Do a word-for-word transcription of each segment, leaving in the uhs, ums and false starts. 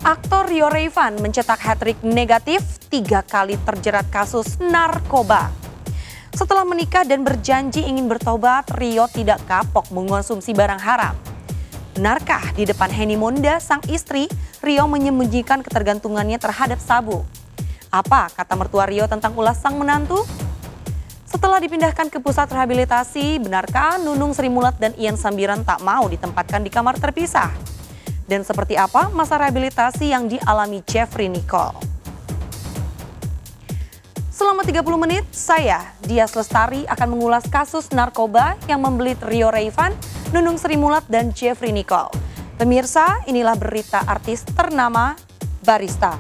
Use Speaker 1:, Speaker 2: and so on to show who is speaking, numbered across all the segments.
Speaker 1: Aktor Rio Rayvan mencetak hat-trick negatif, tiga kali terjerat kasus narkoba. Setelah menikah dan berjanji ingin bertobat, Rio tidak kapok mengonsumsi barang haram. Benarkah di depan Henny Monda, sang istri, Rio menyembunyikan ketergantungannya terhadap sabu? Apa kata mertua Rio tentang ulas sang menantu? Setelah dipindahkan ke pusat rehabilitasi, benarkah Nunung Sri Mulat dan Ian Sambiran tak mau ditempatkan di kamar terpisah? Dan seperti apa masa rehabilitasi yang dialami Jeffrey Nicole? Selama tiga puluh menit, saya, Dias Lestari, akan mengulas kasus narkoba yang membelit Rio Rayvan, Nunung Sri Mulat, dan Jeffrey Nicole. Pemirsa, inilah berita artis ternama Barista.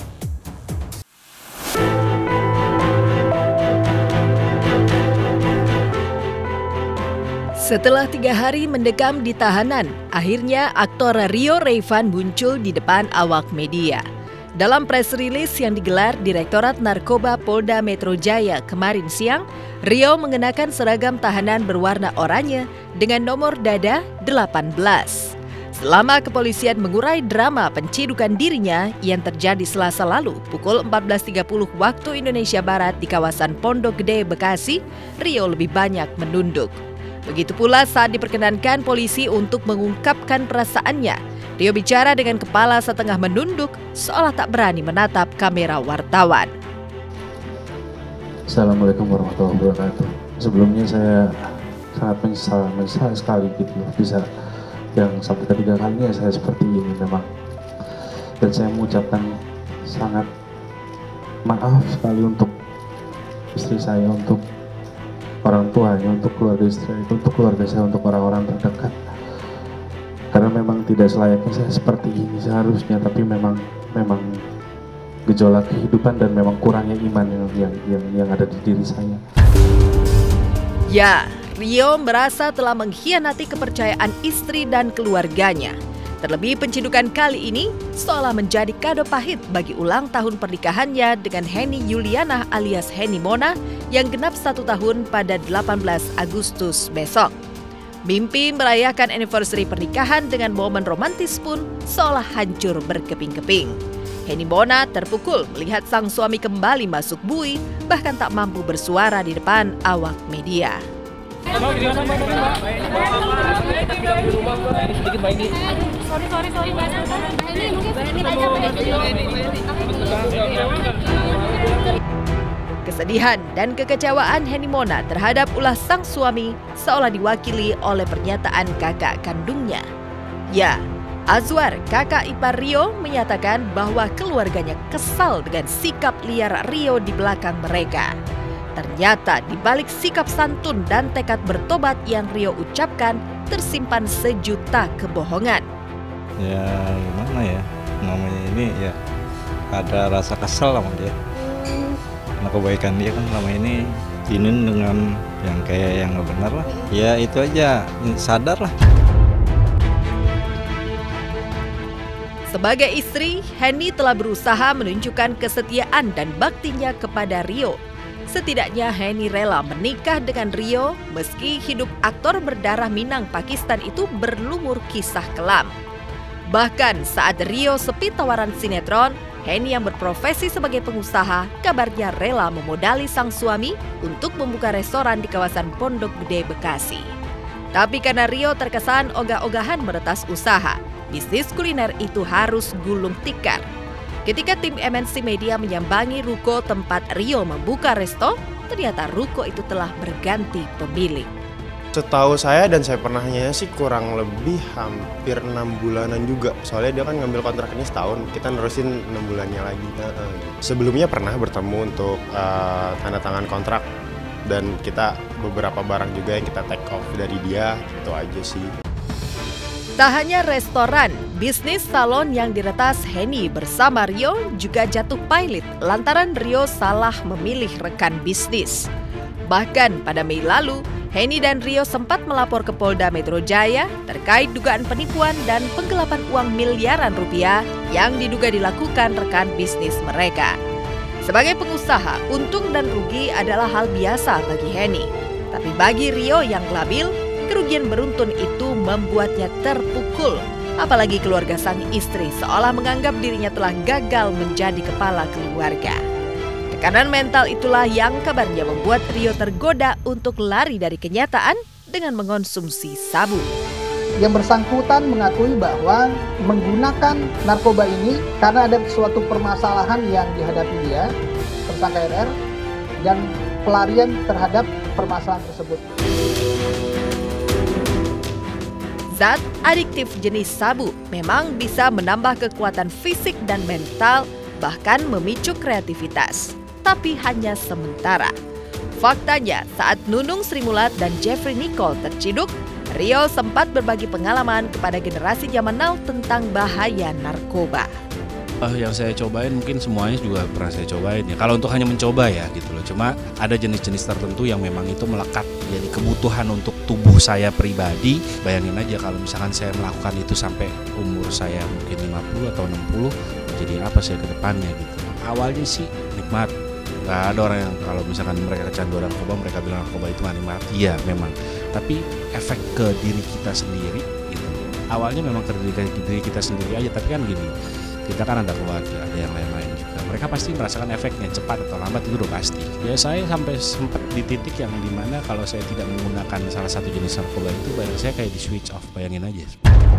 Speaker 2: Setelah tiga hari mendekam di tahanan, akhirnya aktor Rio Rayvan muncul di depan awak media. Dalam press release yang digelar Direktorat Narkoba Polda Metro Jaya kemarin siang, Rio mengenakan seragam tahanan berwarna oranye dengan nomor dada delapan belas. Selama kepolisian mengurai drama pencidukan dirinya yang terjadi Selasa lalu pukul empat belas tiga puluh waktu Indonesia Barat di kawasan Pondok Gede, Bekasi, Rio lebih banyak menunduk. Begitu pula saat diperkenankan polisi untuk mengungkapkan perasaannya, Rio bicara dengan kepala setengah menunduk, seolah tak berani menatap kamera wartawan.
Speaker 3: Assalamualaikum warahmatullahi wabarakatuh. Sebelumnya saya sangat menyesal, menyesal sekali gitu loh, bisa yang sampai ketiga kalinya saya seperti ini memang. Dan saya mengucapkan sangat maaf sekali untuk istri saya, untuk orang tuanya, untuk keluarga istri itu, untuk keluarga saya, untuk orang-orang terdekat. Karena memang tidak selayaknya saya seperti ini seharusnya, tapi memang memang gejolak kehidupan dan memang kurangnya iman yang yang yang, yang ada di diri saya.
Speaker 2: Ya, Rio merasa telah mengkhianati kepercayaan istri dan keluarganya. Terlebih pencidukan kali ini seolah menjadi kado pahit bagi ulang tahun pernikahannya dengan Henny Yuliana alias Henny Mona yang genap satu tahun pada delapan belas Agustus besok. Mimpi merayakan anniversary pernikahan dengan momen romantis pun seolah hancur berkeping-keping. Henny Mona terpukul melihat sang suami kembali masuk bui, bahkan tak mampu bersuara di depan awak media.
Speaker 4: Sorry, sorry, sorry, Mbak. Ini mungkin
Speaker 2: Kesedihan dan kekecewaan Henny Mona terhadap ulah sang suami seolah diwakili oleh pernyataan kakak kandungnya. Ya, Azwar, kakak ipar Rio, menyatakan bahwa keluarganya kesal dengan sikap liar Rio di belakang mereka. Ternyata di balik sikap santun dan tekad bertobat yang Rio ucapkan tersimpan sejuta kebohongan.
Speaker 5: Ya gimana ya, namanya ini ya ada rasa kesal sama dia. Karena kebaikan dia kan selama ini dinin dengan yang kayak yang nggak benar lah. Ya itu aja, sadar lah.
Speaker 2: Sebagai istri, Henny telah berusaha menunjukkan kesetiaan dan baktinya kepada Rio. Setidaknya Henny rela menikah dengan Rio meski hidup aktor berdarah Minang Pakistan itu berlumur kisah kelam. Bahkan saat Rio sepi tawaran sinetron, Henny yang berprofesi sebagai pengusaha kabarnya rela memodali sang suami untuk membuka restoran di kawasan Pondok Gede, Bekasi. Tapi karena Rio terkesan ogah-ogahan meretas usaha, bisnis kuliner itu harus gulung tikar. Ketika tim M N C Media menyambangi ruko tempat Rio membuka resto, ternyata ruko itu telah berganti pemilik.
Speaker 6: Setahu saya dan saya pernahnya sih kurang lebih hampir enam bulanan juga. Soalnya dia kan ngambil kontrak ini setahun, kita nerusin enam bulannya lagi. Sebelumnya pernah bertemu untuk uh, tanda tangan kontrak dan kita beberapa barang juga yang kita take off dari dia, itu aja sih.
Speaker 2: Tak hanya restoran, bisnis salon yang diretas Henny bersama Rio juga jatuh pailit lantaran Rio salah memilih rekan bisnis. Bahkan pada Mei lalu, Henny dan Rio sempat melapor ke Polda Metro Jaya terkait dugaan penipuan dan penggelapan uang miliaran rupiah yang diduga dilakukan rekan bisnis mereka. Sebagai pengusaha, untung dan rugi adalah hal biasa bagi Henny. Tapi bagi Rio yang labil, kerugian beruntun itu membuatnya terpukul Apalagi keluarga sang istri seolah menganggap dirinya telah gagal menjadi kepala keluarga. Tekanan mental itulah yang kabarnya membuat Rio tergoda untuk lari dari kenyataan dengan mengonsumsi sabu.
Speaker 7: Yang bersangkutan mengakui bahwa menggunakan narkoba ini karena ada suatu permasalahan yang dihadapi dia, tersangka R R, dan pelarian terhadap permasalahan tersebut.
Speaker 2: Zat adiktif jenis sabu memang bisa menambah kekuatan fisik dan mental, bahkan memicu kreativitas, tapi hanya sementara. Faktanya, saat Nunung Sri Mulat dan Jeffrey Nicole terciduk, Rio sempat berbagi pengalaman kepada generasi zaman now tentang bahaya narkoba.
Speaker 8: Uh, yang saya cobain mungkin semuanya juga pernah saya cobain ya. Kalau untuk hanya mencoba ya gitu loh. Cuma ada jenis-jenis tertentu yang memang itu melekat jadi kebutuhan untuk tubuh saya pribadi. Bayangin aja kalau misalkan saya melakukan itu sampai umur saya mungkin lima puluh atau enam puluh, jadi apa saya ke depannya gitu. Awalnya sih nikmat. Gak ada orang yang kalau misalkan mereka kecanduan narkoba mereka bilang narkoba itu gak nikmat. Iya memang. Tapi efek ke diri kita sendiri gitu. Awalnya memang ke diri, diri kita sendiri aja, tapi kan gini. Kita kan ada keluarga, ada yang lain-lain juga. Mereka pasti merasakan efeknya cepat atau lambat, itu udah pasti. Ya saya sampai sempat di titik yang dimana kalau saya tidak menggunakan salah satu jenis narkoba itu, bayang saya kayak di switch off, bayangin aja.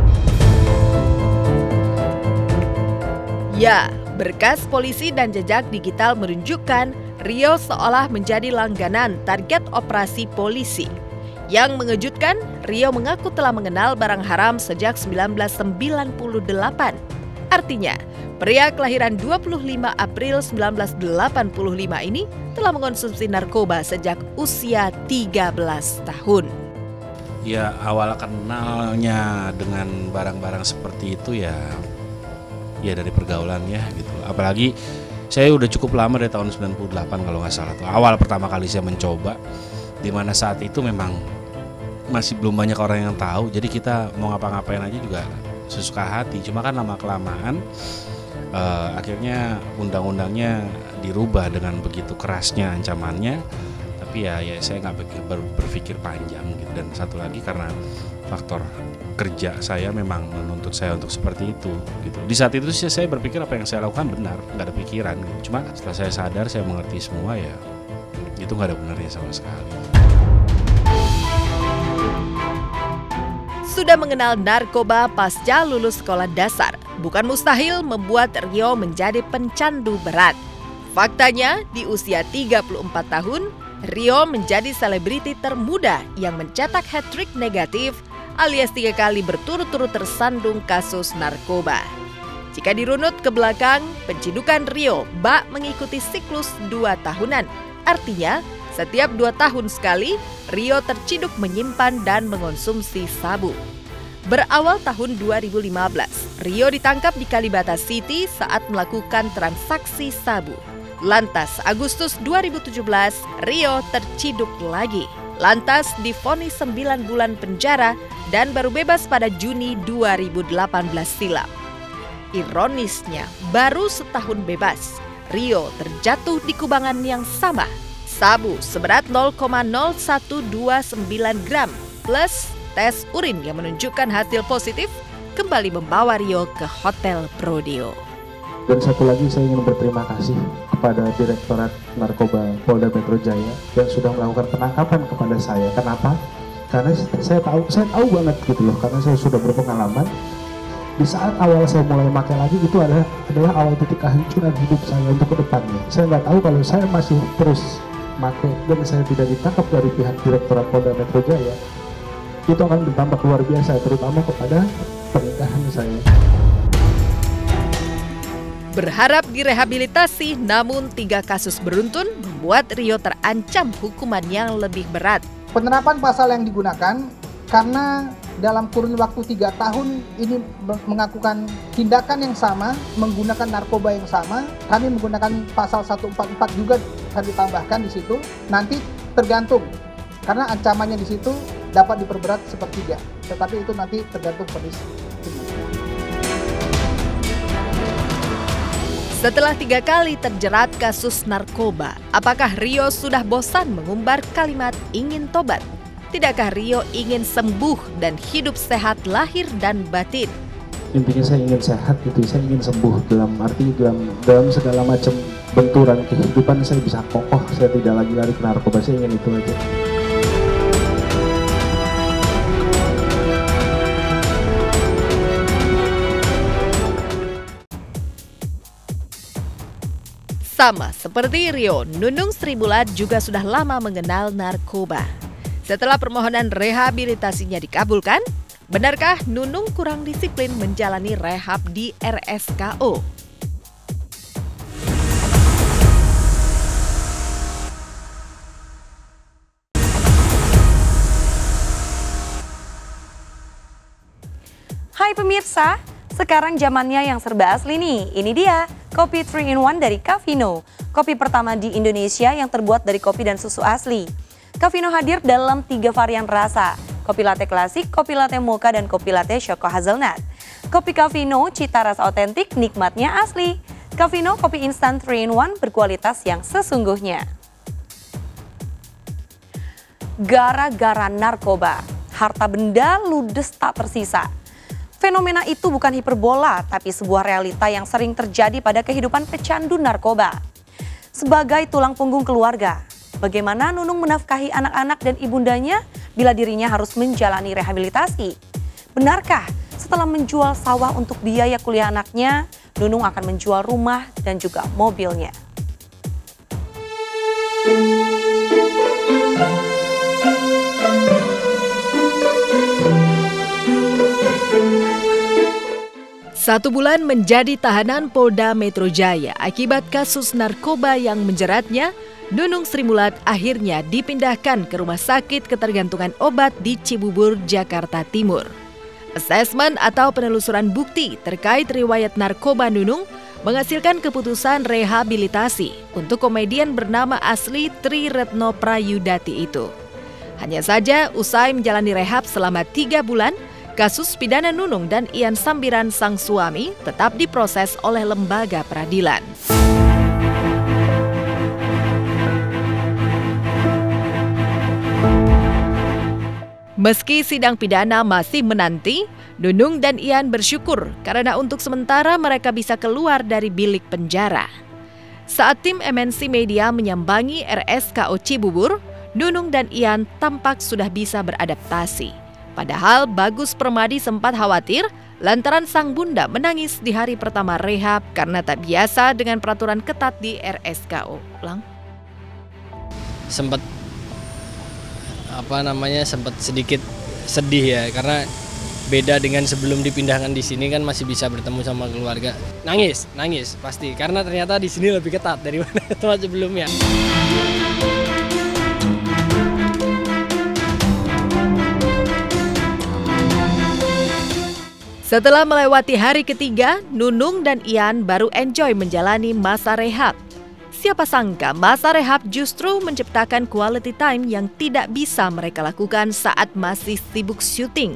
Speaker 2: Ya, berkas polisi dan jejak digital menunjukkan Rio seolah menjadi langganan target operasi polisi. Yang mengejutkan, Rio mengaku telah mengenal barang haram sejak seribu sembilan ratus sembilan puluh delapan. Artinya, pria kelahiran dua puluh lima April seribu sembilan ratus delapan puluh lima ini telah mengonsumsi narkoba sejak usia tiga belas tahun.
Speaker 8: Ya, awal kenalnya dengan barang-barang seperti itu ya ya dari pergaulannya gitu. Apalagi saya udah cukup lama dari tahun sembilan puluh delapan kalau nggak salah tuh. Awal pertama kali saya mencoba, di mana saat itu memang masih belum banyak orang yang tahu. Jadi kita mau ngapa-ngapain aja juga sesuka hati, cuma kan lama-kelamaan uh, akhirnya undang-undangnya dirubah dengan begitu kerasnya ancamannya, tapi ya, ya saya nggak ber, berpikir panjang gitu. Dan satu lagi karena faktor kerja saya memang menuntut saya untuk seperti itu gitu. Di saat itu sih saya berpikir apa yang saya lakukan benar, nggak ada pikiran gitu. Cuma setelah saya sadar, saya mengerti semua ya itu nggak ada benarnya sama sekali.
Speaker 2: Sudah mengenal narkoba pasca lulus sekolah dasar, bukan mustahil membuat Rio menjadi pencandu berat. Faktanya, di usia tiga puluh empat tahun, Rio menjadi selebriti termuda yang mencetak hat-trick negatif alias tiga kali berturut-turut tersandung kasus narkoba. Jika dirunut ke belakang, pencindukan Rio bak mengikuti siklus dua tahunan. Artinya, setiap dua tahun sekali, Rio terciduk menyimpan dan mengonsumsi sabu. Berawal tahun dua ribu lima belas, Rio ditangkap di Kalibata City saat melakukan transaksi sabu. Lantas, Agustus dua ribu tujuh belas, Rio terciduk lagi. Lantas divonis sembilan bulan penjara dan baru bebas pada Juni dua ribu delapan belas silam. Ironisnya, baru setahun bebas, Rio terjatuh di kubangan yang sama. Sabu seberat nol koma nol satu dua sembilan gram plus tes urin yang menunjukkan hasil positif kembali membawa Rio ke Hotel Prodeo.
Speaker 3: Dan satu lagi saya ingin berterima kasih kepada Direktorat Narkoba Polda Metro Jaya yang sudah melakukan penangkapan kepada saya. Kenapa? Karena saya tahu, saya tahu banget gitu loh, karena saya sudah berpengalaman. Di saat awal saya mulai pakai lagi itu adalah adalah awal titik kehancuran hidup saya untuk ke depannya. Saya nggak tahu kalau saya masih terus pakai dan saya tidak ditangkap dari pihak Direktorat Polda Metro Jaya, itu akan berdampak luar biasa, terutama kepada pernikahan saya.
Speaker 2: Berharap direhabilitasi, namun tiga kasus beruntun membuat Rio terancam hukuman yang lebih berat.
Speaker 7: Penerapan pasal yang digunakan karena dalam kurun waktu tiga tahun ini melakukan tindakan yang sama, menggunakan narkoba yang sama. Kami menggunakan pasal seratus empat puluh empat juga kami tambahkan di situ. Nanti tergantung, karena ancamannya di situ dapat diperberat sepertiga. Tetapi itu nanti tergantung vonis.
Speaker 2: Setelah tiga kali terjerat kasus narkoba, apakah Rio sudah bosan mengumbar kalimat ingin tobat? Tidakkah Rio ingin sembuh dan hidup sehat lahir dan batin?
Speaker 3: intinya saya ingin sehat gitu, saya ingin sembuh dalam arti dalam dalam segala macam benturan kehidupan saya bisa kokoh, saya tidak lagi lari ke narkoba, saya ingin itu aja.
Speaker 2: Sama seperti Rio, Nunung Srimulat juga sudah lama mengenal narkoba. Setelah permohonan rehabilitasinya dikabulkan, benarkah Nunung kurang disiplin menjalani rehab di R S K O?
Speaker 1: Hai pemirsa, sekarang zamannya yang serba asli nih. Ini dia, kopi three in one dari Cafino. Kopi pertama di Indonesia yang terbuat dari kopi dan susu asli. Cafino hadir dalam tiga varian rasa. Kopi latte klasik, kopi latte mocha, dan kopi latte choco hazelnut. Kopi Cafino, cita rasa otentik, nikmatnya asli. Cafino, kopi instan three in one berkualitas yang sesungguhnya. Gara-gara narkoba, harta benda ludes tak tersisa. Fenomena itu bukan hiperbola, tapi sebuah realita yang sering terjadi pada kehidupan pecandu narkoba. Sebagai tulang punggung keluarga, bagaimana Nunung menafkahi anak-anak dan ibundanya bila dirinya harus menjalani rehabilitasi? Benarkah setelah menjual sawah untuk biaya kuliah anaknya, Nunung akan menjual rumah dan juga mobilnya?
Speaker 2: Satu bulan menjadi tahanan Polda Metro Jaya akibat kasus narkoba yang menjeratnya, Nunung Srimulat akhirnya dipindahkan ke Rumah Sakit Ketergantungan Obat di Cibubur, Jakarta Timur. Asesmen atau penelusuran bukti terkait riwayat narkoba Nunung menghasilkan keputusan rehabilitasi untuk komedian bernama asli Tri Retno Prayudati itu. Hanya saja usai menjalani rehab selama tiga bulan, kasus pidana Nunung dan Ian Sambiran sang suami tetap diproses oleh lembaga peradilan. Meski sidang pidana masih menanti, Nunung dan Ian bersyukur karena untuk sementara mereka bisa keluar dari bilik penjara. Saat tim M N C Media menyambangi R S K O Cibubur, Nunung dan Ian tampak sudah bisa beradaptasi. Padahal Bagus Permadi sempat khawatir lantaran sang bunda menangis di hari pertama rehab karena tak biasa dengan peraturan ketat di R S K O. Lang?
Speaker 9: Sempat apa namanya sempat sedikit sedih ya, karena beda dengan sebelum dipindahkan di sini kan masih bisa bertemu sama keluarga. Nangis, nangis pasti karena ternyata di sini lebih ketat daripada tempat sebelumnya.
Speaker 2: Setelah melewati hari ketiga, Nunung dan Ian baru enjoy menjalani masa rehab. Siapa sangka masa rehab justru menciptakan quality time yang tidak bisa mereka lakukan saat masih sibuk syuting.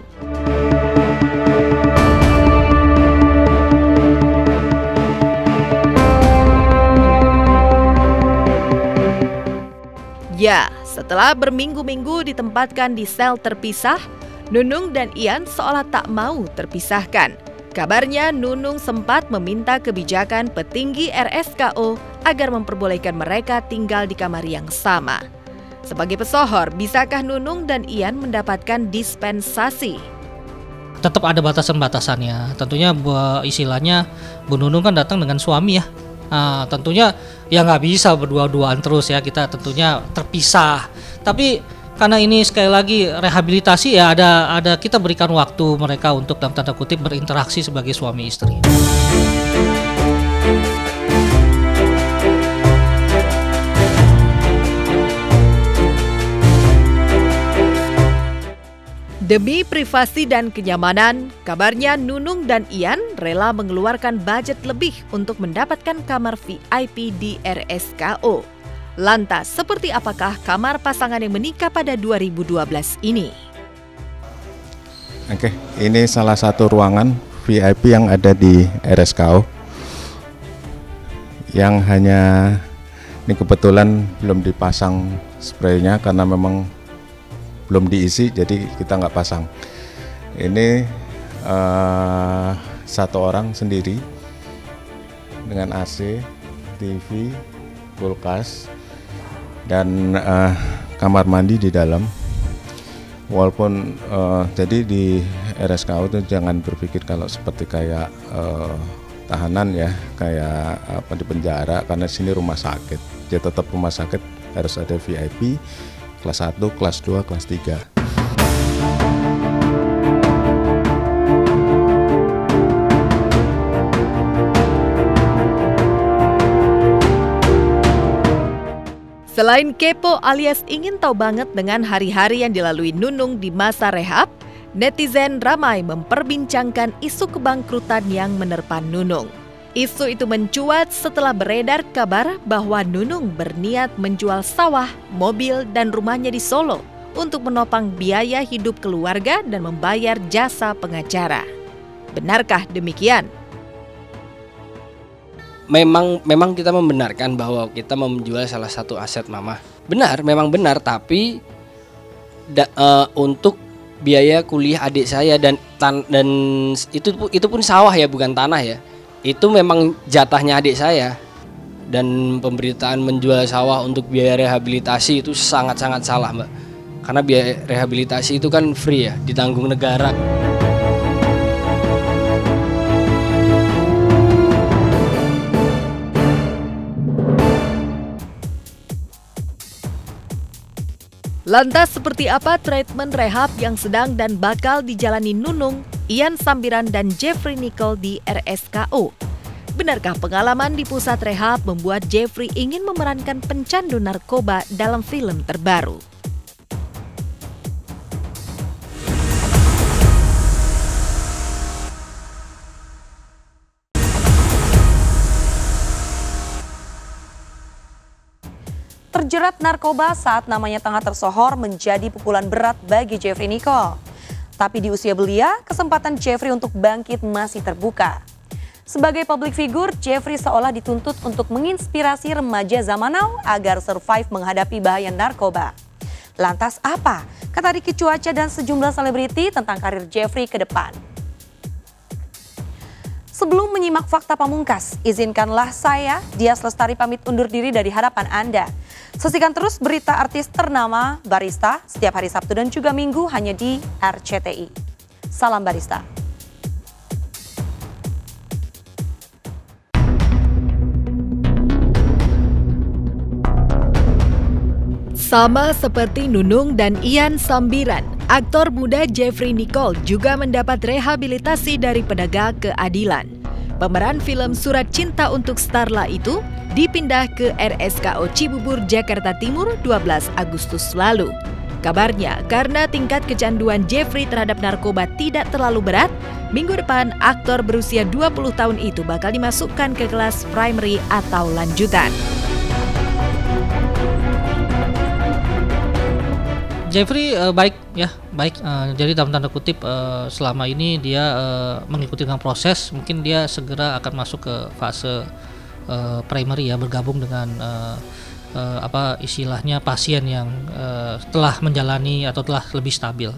Speaker 2: Ya, setelah berminggu-minggu ditempatkan di sel terpisah, Nunung dan Ian seolah tak mau terpisahkan. Kabarnya Nunung sempat meminta kebijakan petinggi R S K O agar memperbolehkan mereka tinggal di kamar yang sama. Sebagai pesohor, bisakah Nunung dan Ian mendapatkan dispensasi?
Speaker 10: Tetap ada batasan-batasannya. Tentunya istilahnya Bu Nunung kan datang dengan suami ya. Nah, tentunya ya nggak bisa berdua-duaan terus ya, kita tentunya terpisah. Tapi karena ini sekali lagi rehabilitasi ya, ada ada kita berikan waktu mereka untuk dalam tanda kutip berinteraksi sebagai suami istri.
Speaker 2: Demi privasi dan kenyamanan, kabarnya Nunung dan Ian rela mengeluarkan budget lebih untuk mendapatkan kamar V I P di R S K O. Lantas, seperti apakah kamar pasangan yang menikah pada dua ribu dua belas ini?
Speaker 6: Oke, ini salah satu ruangan V I P yang ada di R S K O. Yang hanya, ini kebetulan belum dipasang spraynya karena memang belum diisi, jadi kita nggak pasang. Ini uh,
Speaker 11: satu orang sendiri dengan A C, T V, kulkas, dan uh, kamar mandi di dalam. Walaupun uh, jadi di R S K U itu jangan berpikir kalau seperti kayak uh, tahanan ya, kayak apa di penjara, karena sini rumah sakit. Dia tetap rumah sakit, harus ada V I P, kelas satu, kelas dua, kelas tiga.
Speaker 2: Selain kepo alias ingin tahu banget dengan hari-hari yang dilalui Nunung di masa rehab, netizen ramai memperbincangkan isu kebangkrutan yang menerpa Nunung. Isu itu mencuat setelah beredar kabar bahwa Nunung berniat menjual sawah, mobil, dan rumahnya di Solo untuk menopang biaya hidup keluarga dan membayar jasa pengacara. Benarkah demikian?
Speaker 9: Memang memang kita membenarkan bahwa kita menjual salah satu aset mama. Benar, memang benar, tapi da, uh, untuk biaya kuliah adik saya dan tan, dan itu itu pun sawah ya, bukan tanah ya. Itu memang jatahnya adik saya. Dan pemberitaan menjual sawah untuk biaya rehabilitasi itu sangat-sangat salah, Mbak. Karena biaya rehabilitasi itu kan free ya, ditanggung negara.
Speaker 2: Lantas seperti apa treatment rehab yang sedang dan bakal dijalani Nunung, Ian Sambiran, dan Jeffrey Nicole di R S K U? Benarkah pengalaman di pusat rehab membuat Jeffrey ingin memerankan pencandu narkoba dalam film terbaru?
Speaker 1: Terjerat narkoba saat namanya tengah tersohor menjadi pukulan berat bagi Jeffrey Nicole. Tapi di usia belia, kesempatan Jeffrey untuk bangkit masih terbuka. Sebagai public figure, Jeffrey seolah dituntut untuk menginspirasi remaja zaman now agar survive menghadapi bahaya narkoba. Lantas apa kata Ricky Cuaca dan sejumlah selebriti tentang karir Jeffrey ke depan? Sebelum menyimak fakta pamungkas, izinkanlah saya, Dias Lestari, pamit undur diri dari hadapan Anda. Saksikan terus berita artis ternama Barista setiap hari Sabtu dan juga Minggu hanya di R C T I. Salam Barista.
Speaker 2: Sama seperti Nunung dan Ian Sambiran, aktor muda Jeffrey Nicole juga mendapat rehabilitasi dari penegak keadilan. Pemeran film Surat Cinta untuk Starla itu dipindah ke R S K U Cibubur, Jakarta Timur dua belas Agustus lalu. Kabarnya karena tingkat kecanduan Jeffrey terhadap narkoba tidak terlalu berat, minggu depan aktor berusia dua puluh tahun itu bakal dimasukkan ke kelas primary atau lanjutan.
Speaker 10: Jeffrey uh, baik ya, baik. Uh, jadi dalam tanda kutip uh, selama ini dia uh, mengikuti dengan proses, mungkin dia segera akan masuk ke fase uh, primary ya, bergabung dengan uh, uh, apa istilahnya pasien yang uh, telah menjalani atau telah lebih stabil.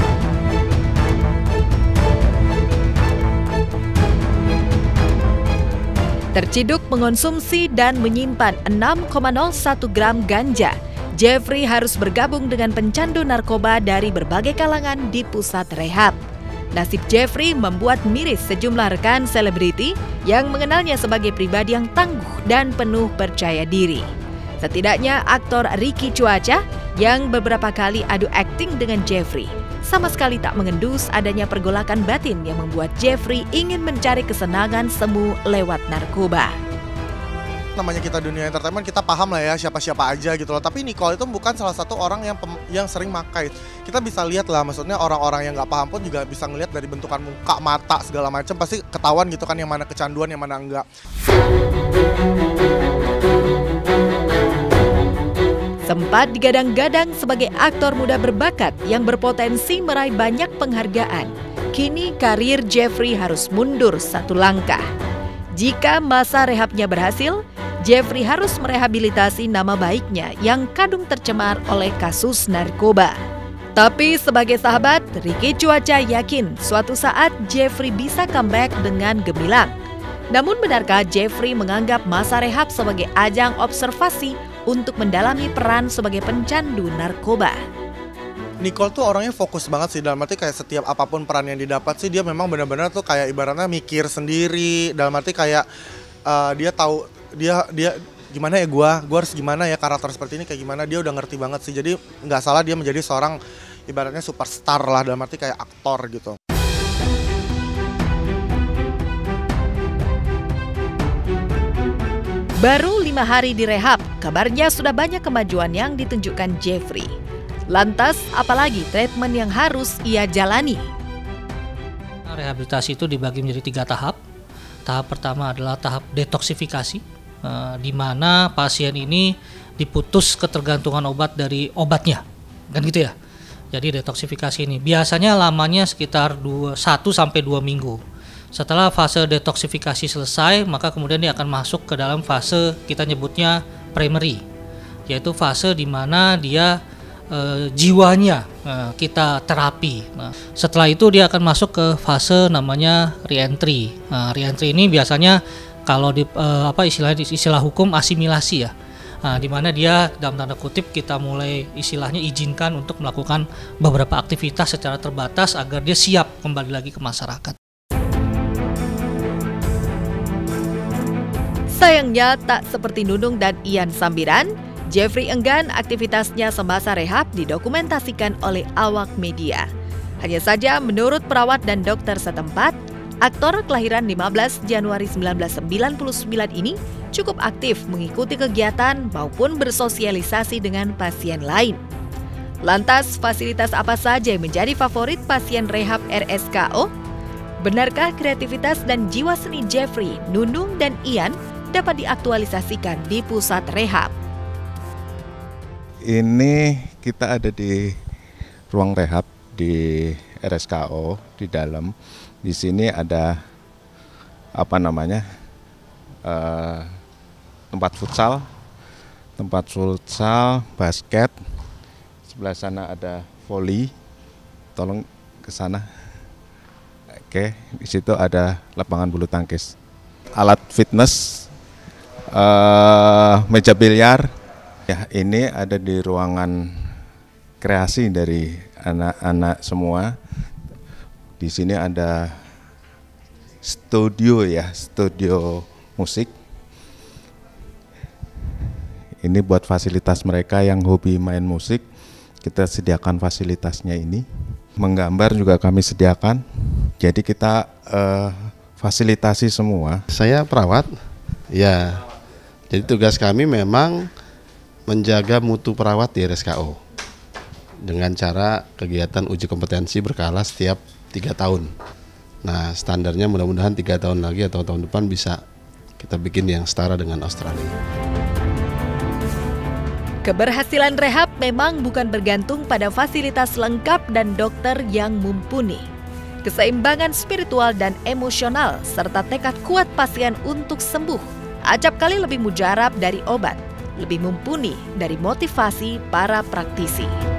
Speaker 2: Terciduk mengonsumsi dan menyimpan enam koma nol satu gram ganja, Jeffrey harus bergabung dengan pencandu narkoba dari berbagai kalangan di pusat rehab. Nasib Jeffrey membuat miris sejumlah rekan selebriti yang mengenalnya sebagai pribadi yang tangguh dan penuh percaya diri. Setidaknya aktor Ricky Cuaca yang beberapa kali adu akting dengan Jeffrey sama sekali tak mengendus adanya pergolakan batin yang membuat Jeffrey ingin mencari kesenangan semu lewat narkoba.
Speaker 12: Namanya kita dunia entertainment, kita paham lah ya siapa-siapa aja gitu loh. Tapi Nicole itu bukan salah satu orang yang pem, yang sering makai. Kita bisa lihat lah, maksudnya orang-orang yang nggak paham pun juga bisa ngelihat dari bentukan muka, mata, segala macam. Pasti ketahuan gitu kan yang mana kecanduan, yang mana enggak.
Speaker 2: Sempat digadang-gadang sebagai aktor muda berbakat yang berpotensi meraih banyak penghargaan. Kini karir Jeffrey harus mundur satu langkah. Jika masa rehabnya berhasil, Jeffrey harus merehabilitasi nama baiknya yang kadung tercemar oleh kasus narkoba. Tapi sebagai sahabat, Ricky Cuaca yakin suatu saat Jeffrey bisa comeback dengan gemilang. Namun benarkah Jeffrey menganggap masa rehab sebagai ajang observasi untuk mendalami peran sebagai pencandu narkoba?
Speaker 12: Nicole tuh orangnya fokus banget sih, dalam arti kayak setiap apapun peran yang didapat sih dia memang benar-benar tuh kayak ibaratnya mikir sendiri, dalam arti kayak uh, dia tahu dia dia gimana ya gua, gua harus gimana ya karakter seperti ini kayak gimana, dia udah ngerti banget sih. Jadi nggak salah dia menjadi seorang ibaratnya superstar lah, dalam arti kayak aktor gitu.
Speaker 2: Baru lima hari direhab, kabarnya sudah banyak kemajuan yang ditunjukkan Jeffrey. Lantas, apalagi treatment yang harus ia jalani?
Speaker 10: Rehabilitasi itu dibagi menjadi tiga tahap. Tahap pertama adalah tahap detoksifikasi, eh, di mana pasien ini diputus ketergantungan obat dari obatnya, kan gitu ya. Jadi detoksifikasi ini biasanya lamanya sekitar satu sampai dua minggu. Setelah fase detoksifikasi selesai, maka kemudian dia akan masuk ke dalam fase kita nyebutnya primary, yaitu fase di mana dia e, jiwanya e, kita terapi. Nah, setelah itu dia akan masuk ke fase namanya reentry. Nah, reentry ini biasanya kalau di e, apa istilahnya istilah hukum asimilasi ya. Nah, di mana dia dalam tanda kutip kita mulai istilahnya izinkan untuk melakukan beberapa aktivitas secara terbatas agar dia siap kembali lagi ke masyarakat.
Speaker 2: Sayangnya tak seperti Nunung dan Ian Sambiran, Jeffrey enggan aktivitasnya semasa rehab didokumentasikan oleh awak media. Hanya saja menurut perawat dan dokter setempat, aktor kelahiran lima belas Januari seribu sembilan ratus sembilan puluh sembilan ini cukup aktif mengikuti kegiatan maupun bersosialisasi dengan pasien lain. Lantas, fasilitas apa saja yang menjadi favorit pasien rehab R S K O? Benarkah kreativitas dan jiwa seni Jeffrey, Nunung, dan Ian dapat diaktualisasikan di pusat rehab?
Speaker 11: Ini kita ada di ruang rehab di R S K O di dalam. Di sini ada apa namanya uh, tempat futsal, tempat futsal, basket. Sebelah sana ada voli. Tolong ke sana. Oke, di situ ada lapangan bulu tangkis, alat fitness, uh, meja biliar. Ya, ini ada di ruangan kreasi dari anak-anak semua. Di sini ada studio ya, studio musik. Ini buat fasilitas mereka yang hobi main musik, kita sediakan fasilitasnya ini. Menggambar juga kami sediakan. Jadi kita uh, fasilitasi semua.
Speaker 13: Saya perawat, ya. Jadi tugas kami memang menjaga mutu perawat di R S K O dengan cara kegiatan uji kompetensi berkala setiap tiga tahun. Nah, standarnya mudah-mudahan tiga tahun lagi atau tahun depan bisa kita bikin yang setara dengan Australia.
Speaker 2: Keberhasilan rehab memang bukan bergantung pada fasilitas lengkap dan dokter yang mumpuni. Keseimbangan spiritual dan emosional serta tekad kuat pasien untuk sembuh acap kali lebih mujarab dari obat, lebih mumpuni dari motivasi para praktisi.